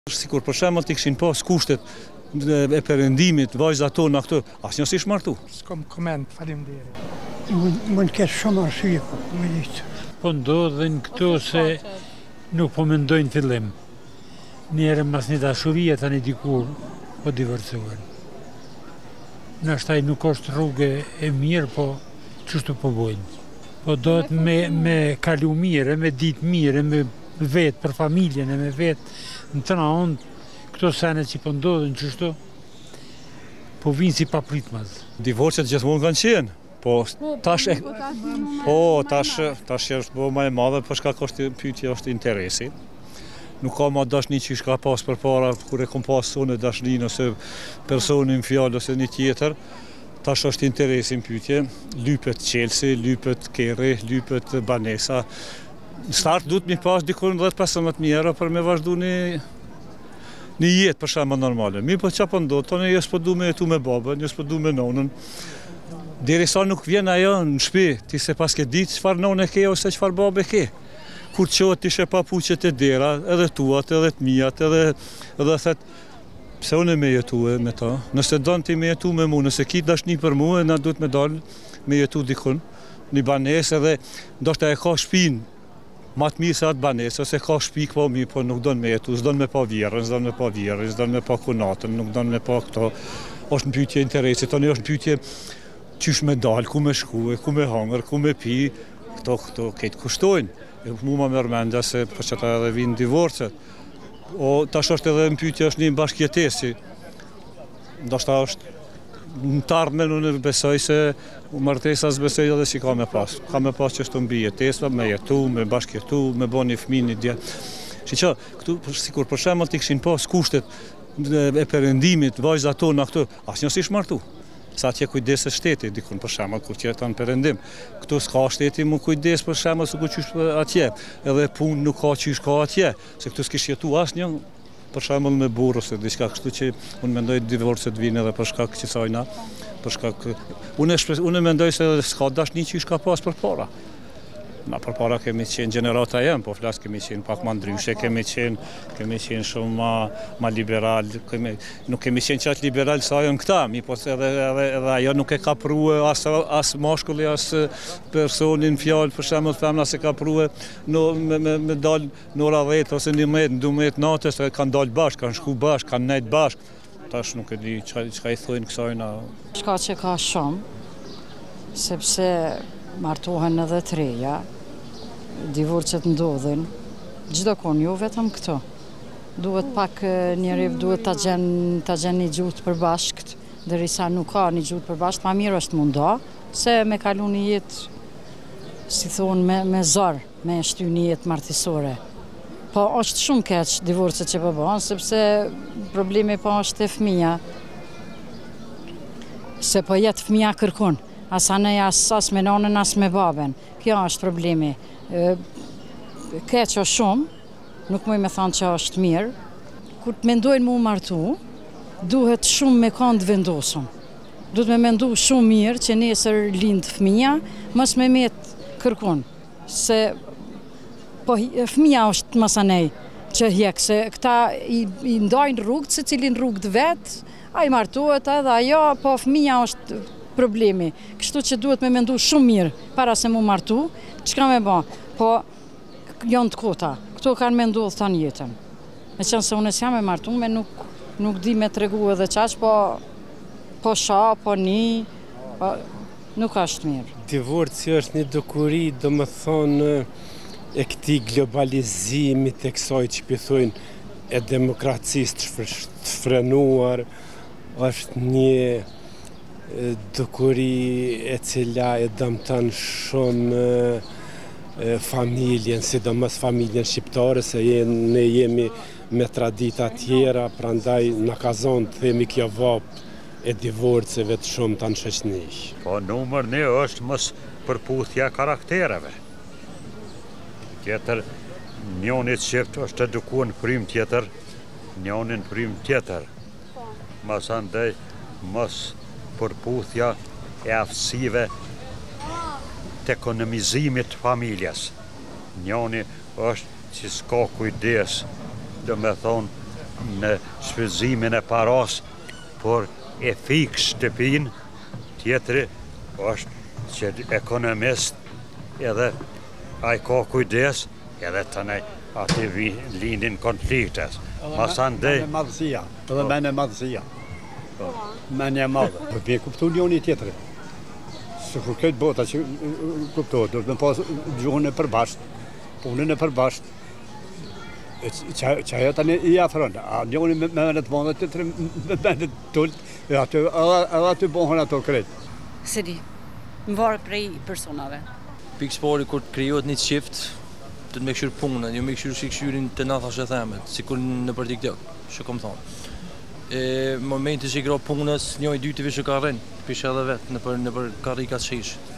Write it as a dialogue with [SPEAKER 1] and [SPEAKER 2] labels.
[SPEAKER 1] Sikur për shembull ti kishin pas kushtet e perëndimit, vajzat tona këtu, asnjë si shmartu.
[SPEAKER 2] S'kam koment, faleminderit.
[SPEAKER 3] Mund të ketë shumë arsye, më ditë.
[SPEAKER 4] Po ndodhin këto se nuk po mendojnë fillim. Njerë mas një dashurie tani dikur po divorcohen. Nashtaj nuk është rrugë e mirë, po çështu po bojnë. Po do të me kalu mirë, me ditë mirë, me vetë për familjen e me vetë, në të naonë, këto senet që po ndodhin qështu, po vinë si papritmaz.
[SPEAKER 1] Divorcet gjithmonë kanë qenë, po tash është bo më e madhe, për shkak është pyetja është interesi. Nuk ka ma dashni që shka pas për para, kur e kom pas sonë dashnin ose personin fjallë ose një tjetër, tash është interesin pyetje, lypet Chelsea, lypet Kerry, lypet Banesa. Në start duhet mi pas dikon 10-15 euro për me vazhdu një jetë për shembull normale. Mi po çfarë po ndodh, tonë jo s'po du me jetu me babën, jo s'po du me nonën. Derisa nuk vjen ajo në shtëpi, ti se pas ke ditë çfarë nonë ke ose çfarë babë ke. Kur qohet ishe papuqet e dera, edhe tuat, edhe të mijat, edhe thet, pse unë me jetue me ta? Nëse don ti me jetu me mua, nëse ki dashni për mua, na duhet me dal me jetu dikun, një banesë edhe ndoshta e ka shtëpinë ma të mirë se atë banesë, ose ka shtëpi po mirë, po nuk don me jetu, s'don me pa vjerën, s'don me pa kunatën, nuk don me pa këto. Është në pyetje interesi, tani është në pyetje qysh me dal, ku me shku, ku me hangër, ku me pi, këto këtë kushtojnë. Mu ma merr mendja se për çeta edhe vinë divorcet. O tash është edhe në pyetje është një bashkëjetesi. Ndoshta është në të ardhmen unë besoj se martesa s'besoj edhe si ka me pas. Ka me pas që është mbi jetesa, me jetu, me bashkëjetu, me bo një fëmijë një djetë. Që këtu sikur për shembull ti kishin pas kushtet e perëndimit, vajzat tona këtu, asnjë si shmartu. Sa atje kujdeset shteti, dikun për shembull kur jeton perëndim. Këtu s'ka shteti mu kujdes për shembull se ku qysh atje. Edhe punë nuk ka qysh ka atje, se këtu s'kish jetu asnjë për shembull me burr ose diçka kështu që unë mendoj divorcet vinë edhe për shkak që sajna, për shkak unë mendoj se s'ka dashni që ka pas përpara. Na përpara kemi qenë gjenerata jam, po flas kemi qenë pak më ndryshe, kemi qenë shumë ma liberal, nuk kemi qenë qatë liberal sa ajo në këta, po edhe ajo nuk e ka prue as mashkulli, as personin fjallë, për shembull femna se ka prue me dal në ora 10 ose 11, 12 natës, kanë dalë bashkë, kanë shku bashkë, kanë nejtë bashkë. Tash nuk e di çka i thojnë kësajna.
[SPEAKER 5] Shka që ka shumë, sepse martohen edhe të reja, divorcet ndodhin, çdo kohë jo vetëm këto. Duhet pak njëri duhet ta gjen një gjuhë përbashkët, derisa nuk ka një gjuhë përbashkët, ma mirë është mundo, se me kalu një jetë, si thonë, me zor, me shty një jetë martisore. Po është shumë keq divorcet që po bëhen, sepse problemi po është e fëmija, se po jetë fëmija kërkon. As anej as me nonën, as me babën. Kjo është problemi. Keq është shumë, nuk muj me thonë që është mirë. Kur të mendojnë mu martu, duhet shumë me kanë të vendosëm. Duhet me mendu shumë mirë që nesër lindë fëmija, mos me metë kërkun. Se po fëmija është mas anej që hjek, se këta i ndajnë rrugët, se cilin rrugët vetë, a i martuet edhe ajo, po fëmija është problemi. Kështu që duhet me mendu shumë mirë para se mu martu, çka me ba, po janë të kota. Këto kanë mendu dhe tanë jetën. Me qenë se unë s'jam e martu, me nuk di me tregu edhe qaq, po sha, po nuk ashtë mirë.
[SPEAKER 6] Divorci është një dukuri, do më thonë, e këti globalizimit e kësaj që pëthojnë e demokracisë të frenuar, është një dukuri e cila e dëmton shumë familjen, sidomos familjen shqiptare, se ne jemi me tradita tjera, prandaj na ka zonë të themi kjo vapë e divorceve të shumë të në shoqëni.
[SPEAKER 7] Po numër 1 është mos përputhja karaktereve. Tjetër, njonit shqipt është edukuar në prim tjetër, njonin prim tjetër. Mas andaj, mos përputhja e aftësive të ekonomizimit të familjes. Njoni është që s'ka kujdes, dhe me thonë, në shfrytëzimin e paras, por e fik shtëpin, tjetri është që ekonomist edhe a i ka kujdes edhe të nej ati lindin konfliktes.
[SPEAKER 8] Masandej... Madhësia, edhe mene madhësia. Mene madhë. Për me kuptu njoni tjetëri. Se kur këtë bota që kuptohet, do të me pas gjuhën e përbasht, punën e përbasht, që ajo tani i afron. A njoni me mene të bandë, tjetëri me mene të tullë, edhe aty bohën ato kretë.
[SPEAKER 9] Se di, më varë prej personave.
[SPEAKER 10] Pikëspori kur të krijohet një qift, të me këshyrë punën, jo me këshyrë shikëshyrin të nathash e themet, si kur në për TikTok, që kom thonë. Momenti që i kro punës, njoj dytive që ka rrenë, pishe edhe vetë, në për karikat shish.